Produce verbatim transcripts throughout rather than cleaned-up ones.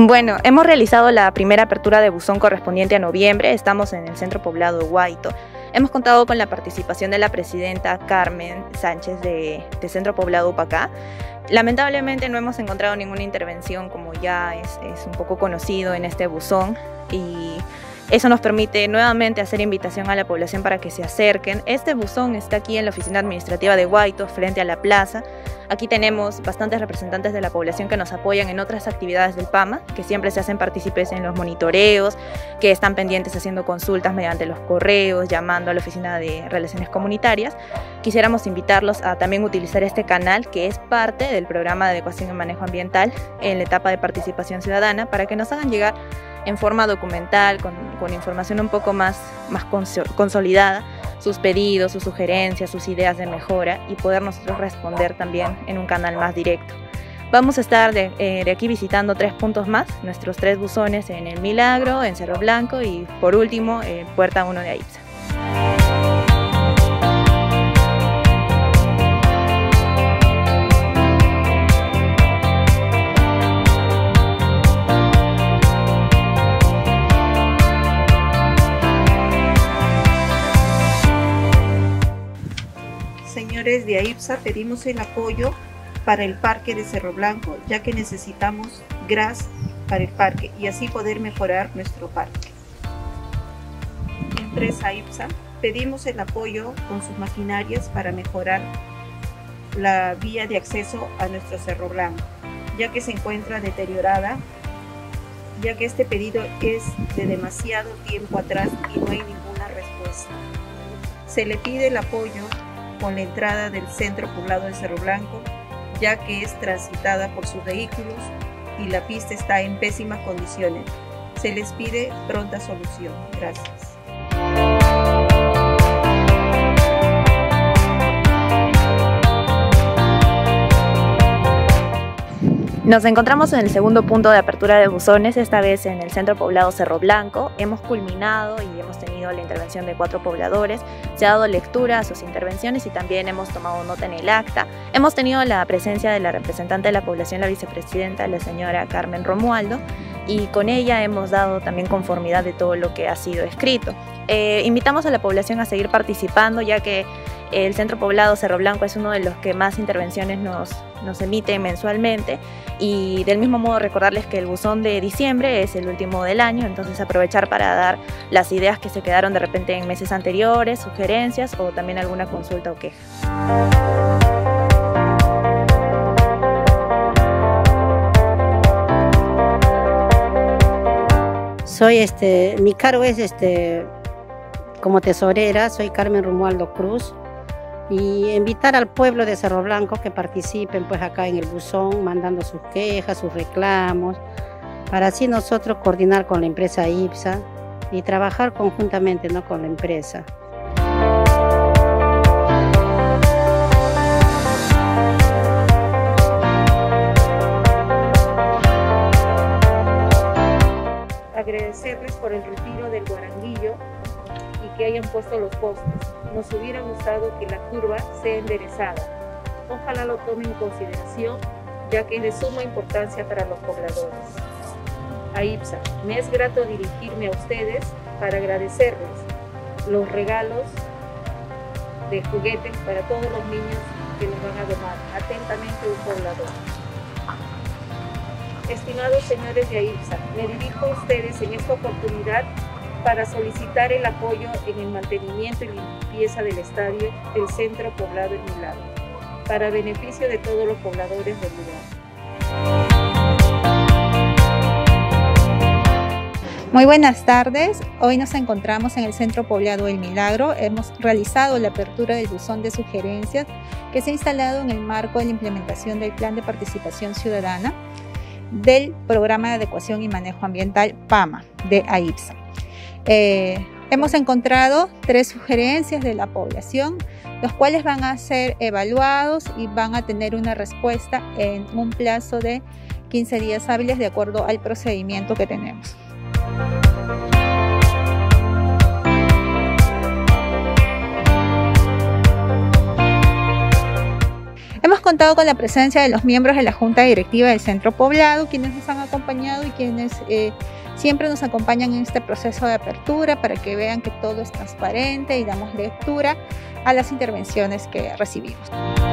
Bueno, hemos realizado la primera apertura de buzón correspondiente a noviembre. Estamos en el centro poblado de Huayto. Hemos contado con la participación de la presidenta Carmen Sánchez de, de Centro Poblado Upacá. Lamentablemente no hemos encontrado ninguna intervención, como ya es, es un poco conocido en este buzón, y eso nos permite nuevamente hacer invitación a la población para que se acerquen. Este buzón está aquí en la oficina administrativa de Huayto, frente a la plaza. Aquí tenemos bastantes representantes de la población que nos apoyan en otras actividades del PAMA, que siempre se hacen partícipes en los monitoreos, que están pendientes haciendo consultas mediante los correos, llamando a la oficina de relaciones comunitarias. Quisiéramos invitarlos a también utilizar este canal, que es parte del programa de adecuación y manejo ambiental en la etapa de participación ciudadana, para que nos hagan llegar en forma documental, con, con información un poco más, más consolidada, sus pedidos, sus sugerencias, sus ideas de mejora, y poder nosotros responder también en un canal más directo. Vamos a estar de, eh, de aquí visitando tres puntos más, nuestros tres buzones en El Milagro, en Cerro Blanco y por último, eh, Puerta uno de AIPSA. Señores de AIPSA, pedimos el apoyo para el parque de Cerro Blanco, ya que necesitamos gras para el parque y así poder mejorar nuestro parque. Empresa AIPSA, pedimos el apoyo con sus maquinarias para mejorar la vía de acceso a nuestro Cerro Blanco, ya que se encuentra deteriorada, ya que este pedido es de demasiado tiempo atrás y no hay ninguna respuesta. Se le pide el apoyo con la entrada del centro poblado de Cerro Blanco, ya que es transitada por sus vehículos y la pista está en pésimas condiciones. Se les pide pronta solución. Gracias. Nos encontramos en el segundo punto de apertura de buzones, esta vez en el centro poblado Cerro Blanco. Hemos culminado y hemos tenido la intervención de cuatro pobladores. Se ha dado lectura a sus intervenciones y también hemos tomado nota en el acta. Hemos tenido la presencia de la representante de la población, la vicepresidenta, la señora Carmen Romualdo, y con ella hemos dado también conformidad de todo lo que ha sido escrito. Eh, invitamos a la población a seguir participando, ya que el centro poblado Cerro Blanco es uno de los que más intervenciones nos, nos emite mensualmente, y del mismo modo recordarles que el buzón de diciembre es el último del año, entonces aprovechar para dar las ideas que se quedaron de repente en meses anteriores, sugerencias o también alguna consulta o queja. Soy este, mi cargo es este, como tesorera, soy Carmen Romualdo Cruz, y invitar al pueblo de Cerro Blanco que participen pues acá en el buzón, mandando sus quejas, sus reclamos, para así nosotros coordinar con la empresa AIPSA y trabajar conjuntamente, ¿no?, con la empresa. Agradecerles por el retiro del guaranguillo y que hayan puesto los postes. Nos hubiera gustado que la curva sea enderezada. Ojalá lo tomen en consideración, ya que es de suma importancia para los pobladores. AIPSA, me es grato dirigirme a ustedes para agradecerles los regalos de juguetes para todos los niños que nos van a donar. Atentamente, un poblador. Estimados señores de AIPSA, me dirijo a ustedes en esta oportunidad para solicitar el apoyo en el mantenimiento y limpieza del estadio del centro poblado El Milagro, para beneficio de todos los pobladores del lugar. Muy buenas tardes, hoy nos encontramos en el centro poblado El Milagro. Hemos realizado la apertura del buzón de sugerencias que se ha instalado en el marco de la implementación del Plan de Participación Ciudadana del Programa de Adecuación y Manejo Ambiental PAMA de AIPSA. Eh, hemos encontrado tres sugerencias de la población, los cuales van a ser evaluados y van a tener una respuesta en un plazo de quince días hábiles de acuerdo al procedimiento que tenemos. hemos contado con la presencia de los miembros de la Junta Directiva del Centro Poblado, quienes nos han acompañado y quienes eh, siempre nos acompañan en este proceso de apertura para que vean que todo es transparente y damos lectura a las intervenciones que recibimos.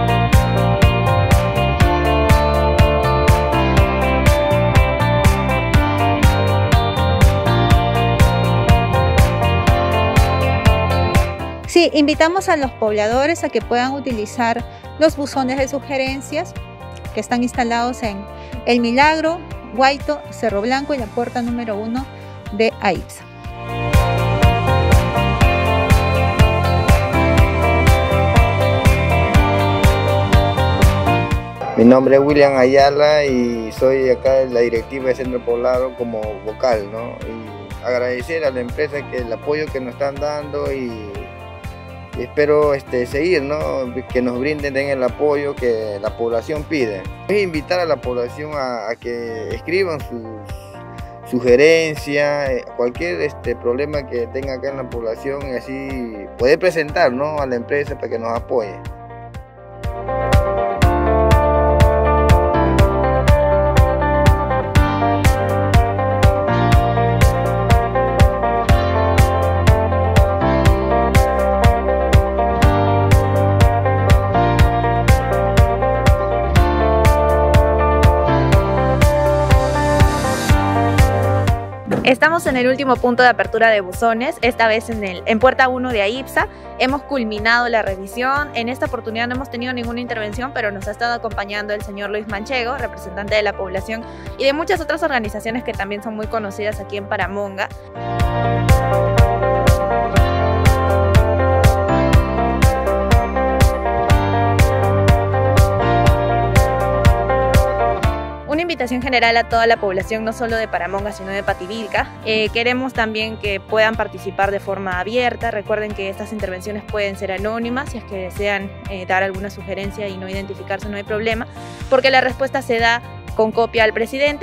Sí, invitamos a los pobladores a que puedan utilizar los buzones de sugerencias que están instalados en El Milagro, Guaito, Cerro Blanco y la puerta número uno de AIPSA. Mi nombre es William Ayala y soy acá en la directiva de Centro Poblado como vocal, ¿no? Y agradecer a la empresa que el apoyo que nos están dando y espero este, seguir, ¿no? Que nos brinden el apoyo que la población pide. Voy a invitar a la población a, a que escriban sus sugerencias, cualquier este, problema que tenga acá en la población y así poder presentar, ¿no? A la empresa para que nos apoye. Estamos en el último punto de apertura de buzones, esta vez en, el, en puerta uno de AIPSA. Hemos culminado la revisión. En esta oportunidad no hemos tenido ninguna intervención, pero nos ha estado acompañando el señor Luis Manchego, representante de la población y de muchas otras organizaciones que también son muy conocidas aquí en Paramonga. Una invitación general a toda la población, no solo de Paramonga, sino de Pativilca. Eh, queremos también que puedan participar de forma abierta. Recuerden que estas intervenciones pueden ser anónimas, si es que desean eh, dar alguna sugerencia y no identificarse, no hay problema, porque la respuesta se da con copia al presidente.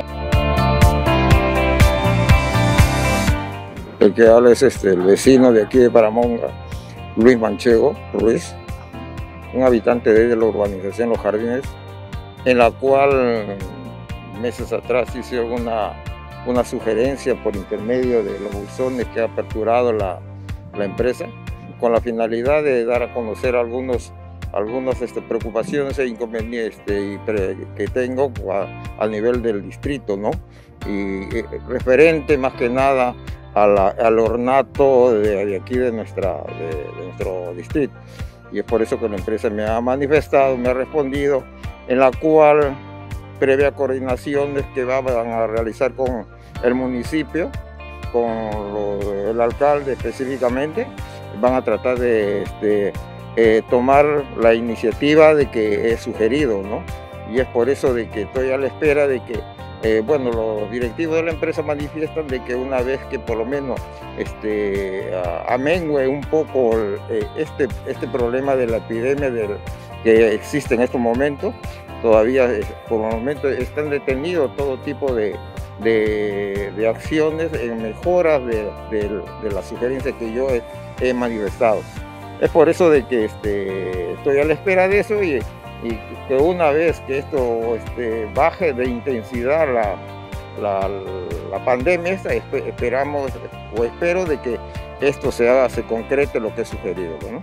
El que habla es este, el vecino de aquí de Paramonga, Luis Manchego, Ruiz, un habitante de la urbanización Los Jardines, en la cual meses atrás hice una, una sugerencia por intermedio de los buzones que ha aperturado la, la empresa, con la finalidad de dar a conocer algunos, algunas este, preocupaciones e inconvenientes este, y pre, que tengo a, a nivel del distrito, ¿no? Y eh, referente más que nada a la, al ornato de, de aquí de, nuestra, de, de nuestro distrito. Y es por eso que la empresa me ha manifestado, me ha respondido, en la cual previa coordinaciones que van a realizar con el municipio, con lo, el alcalde específicamente, van a tratar de este, eh, tomar la iniciativa de que he sugerido, ¿no? Y es por eso de que estoy a la espera de que, eh, bueno, los directivos de la empresa manifiestan de que una vez que por lo menos este, amengue un poco eh, este, este problema de la epidemia del, que existe en estos momentos, todavía por el momento están detenidos todo tipo de, de, de acciones en mejoras de, de, de las sugerencias que yo he, he manifestado. Es por eso de que este, estoy a la espera de eso y, y que una vez que esto este, baje de intensidad la, la, la pandemia, esperamos o espero de que esto se haga, se concrete lo que he sugerido, ¿no?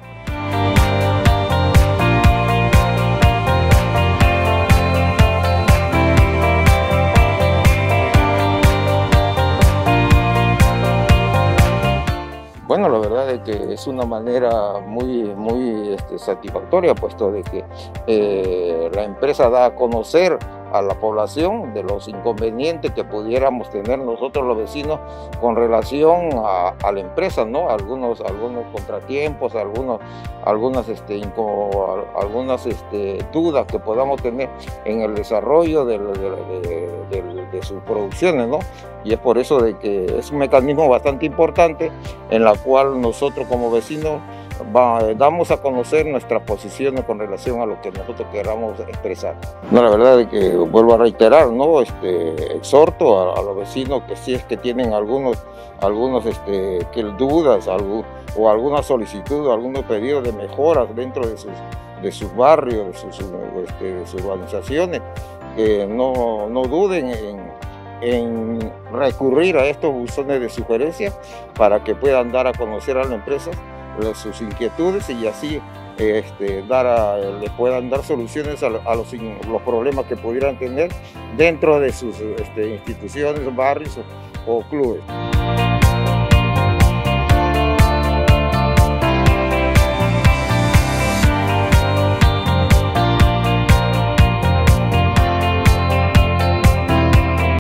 Bueno, la verdad es que es una manera muy, muy este, satisfactoria, puesto de que eh, la empresa da a conocer a la población de los inconvenientes que pudiéramos tener nosotros los vecinos con relación a, a la empresa, ¿no? Algunos, algunos contratiempos, algunos, algunas, este, inco, algunas este, dudas que podamos tener en el desarrollo de, de, de, de, de sus producciones, ¿no? Y es por eso de que es un mecanismo bastante importante en la cual nosotros como vecinos va, damos a conocer nuestras posiciones con relación a lo que nosotros queramos expresar. No, la verdad es que vuelvo a reiterar, ¿no? Este, exhorto a, a los vecinos que si es que tienen algunos, algunos este, que dudas algún, o alguna solicitud o algunos pedidos de mejoras dentro de sus, de sus barrios, de sus, este, de sus urbanizaciones, que no, no duden en, en recurrir a estos buzones de sugerencias para que puedan dar a conocer a la empresa sus inquietudes y así este, dar a, le puedan dar soluciones a, a los, los problemas que pudieran tener dentro de sus este, instituciones, barrios o, o clubes.